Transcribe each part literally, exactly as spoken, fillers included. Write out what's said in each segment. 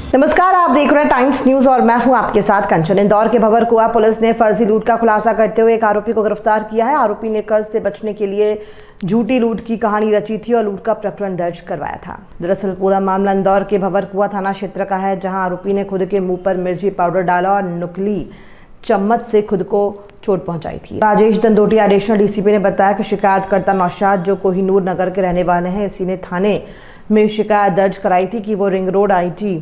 नमस्कार, आप देख रहे हैं टाइम्स न्यूज और मैं हूं आपके साथ कंचन। इंदौर के भंवरकुआं पुलिस ने फर्जी लूट का खुलासा करते हुए एक आरोपी को गिरफ्तार किया है। आरोपी ने कर्ज से बचने के लिए झूठी लूट की कहानी रची थी और लूट का प्रकरण दर्ज करवाया था। दरअसल पूरा मामला इंदौर के भंवरकुआं थाना क्षेत्र का है, जहां आरोपी ने खुद के मुंह पर मिर्ची पाउडर डाला और नुकीली चम्मच से खुद को चोट पहुंचाई थी। राजेश दंदोटिया एडिशनल डीसीपी ने बताया कि शिकायतकर्ता नौशाद, जो कोहिनूर नगर के रहने वाले हैं, इसी ने थाने में शिकायत दर्ज कराई थी कि वो रिंग रोड आईटी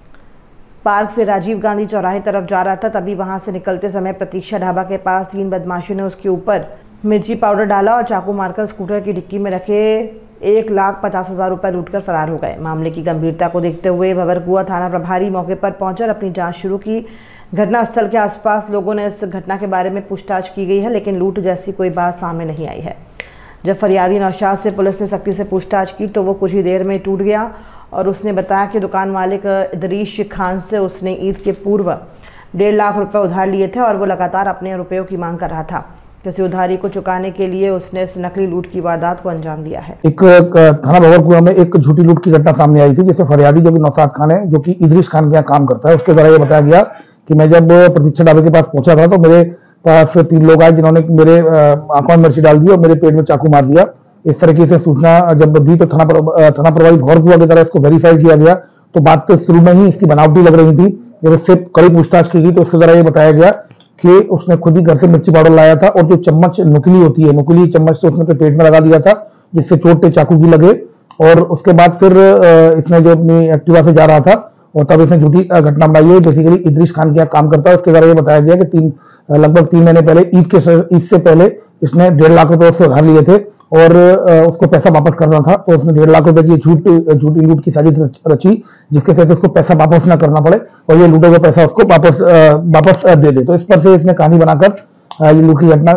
पार्क से राजीव गांधी चौराहे तरफ जा रहा था। तभी वहां से निकलते समय प्रतीक्षा ढाबा के पास तीन बदमाशों ने उसके ऊपर मिर्ची पाउडर डाला और चाकू मारकर स्कूटर की डिक्की में रखे एक लाख पचास हजार रुपये लूटकर फरार हो गए। मामले की गंभीरता को देखते हुए भंवरकुआं थाना प्रभारी मौके पर पहुंचकर अपनी जांच शुरू की। घटनास्थल के आसपास लोगों ने इस घटना के बारे में पूछताछ की गई है, लेकिन लूट जैसी कोई बात सामने नहीं आई है। जब फरियादी नौशाद से पुलिस ने सख्ती से पूछताछ की तो वो कुछ ही देर में टूट गया और उसने बताया कि दुकान मालिक इदरीश खान से उसने ईद के पूर्व डेढ़ लाख रुपए उधार लिए थे और वो लगातार अपने रुपयों की मांग कर रहा था। किसी उधारी को चुकाने के लिए उसने इस नकली लूट की वारदात को अंजाम दिया है। एक थाना भंवरकुआं में एक झूठी लूट की घटना सामने आई थी, जिससे फरियादी जो कि नौशाद खान है, जो कि इदरीश खान के यहाँ काम करता है, उसके द्वारा ये बताया गया कि मैं जब प्रतीक्षा ढाबे के पास पहुंचा था तो मेरे पास तीन लोग आए जिन्होंने मेरे आंखों में मिर्ची डाल दी और मेरे पेट में चाकू मार दिया। इस तरीके से सूचना जब दी तो थाना थाना प्रभारी भंवरकुआं की तरह इसको वेरीफाई किया गया तो बात तो शुरू में ही इसकी बनावटी लग रही थी। जब इससे कड़ी पूछताछ की गई तो उसके द्वारा ये बताया गया कि उसने खुद ही घर से मिर्ची पाउडर लाया था और जो चम्मच नुकीली होती है, नुकीली चम्मच से उसने पेट में लगा दिया था, जिससे चोट चाकू की लगे। और उसके बाद फिर इसने जो अपनी एक्टिवा से जा रहा था और तब इसने झूठी घटना बनाई है। बेसिकली इदरीश खान के यहाँ काम करता है। उसके द्वारा ये बताया गया कि तीन लगभग तीन महीने पहले ईद के ईद से पहले इसने डेढ़ लाख रुपए उससे उधार लिए थे और उसको पैसा वापस करना था, तो उसने डेढ़ लाख रुपए की झूठ झूठी लूट की साजिश रची, जिसके तहत उसको पैसा वापस ना करना पड़े और ये लूटे हुए पैसा उसको वापस वापस दे दे। तो इस पर से इसने कहानी बनाकर ये लूट की घटना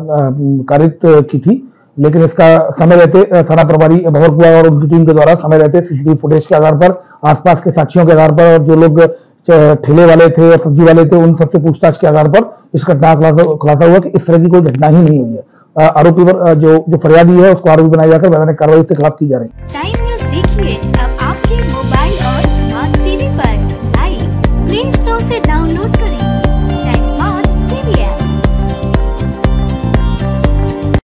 कारित की थी। लेकिन इसका समय रहते थाना प्रभारी भंवरकुआं और उनकी टीम के द्वारा समय रहते सीसीटीवी फुटेज के आधार पर, आसपास के साक्षियों के आधार पर और जो लोग ठेले वाले थे और सब्जी वाले थे उन सबसे पूछताछ के आधार पर इस घटना का खुलासा हुआ कि इस तरह की कोई घटना ही नहीं हुई है। आरोपी पर जो जो फरियादी है उसको आरोपी बनाया जाकर वैधानिक कार्रवाई से खिलाफ की जा रही है।